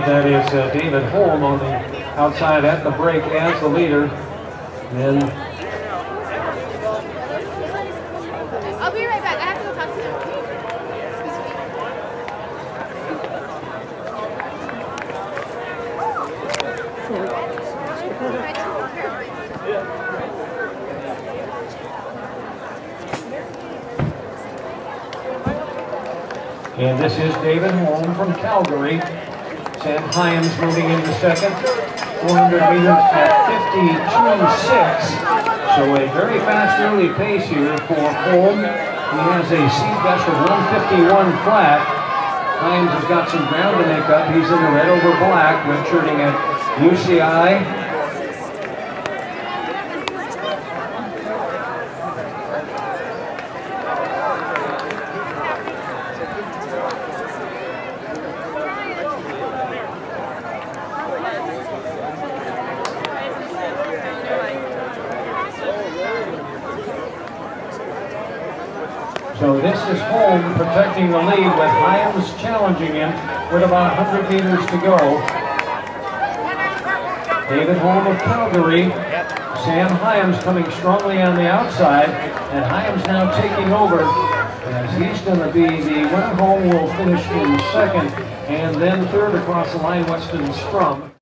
That is David Holm on the outside at the break as the leader. Then I'll be right back. I have to go talk to them. And this is David Holm from Calgary. Sam Hyams moving into second. 400 meters at 52.6. So a very fast early pace here for Holm. He has a seed best of 151 flat. Hyams has got some ground to make up. He's in the red over black, redshirting at UCI. So this is Holm protecting the lead with Hyams challenging him with about 100 meters to go. David Holm of Calgary, Sam Hyams coming strongly on the outside, and Hyams now taking over as he's going to be the winner. Holm will finish in second, and then third across the line, Weston Strum.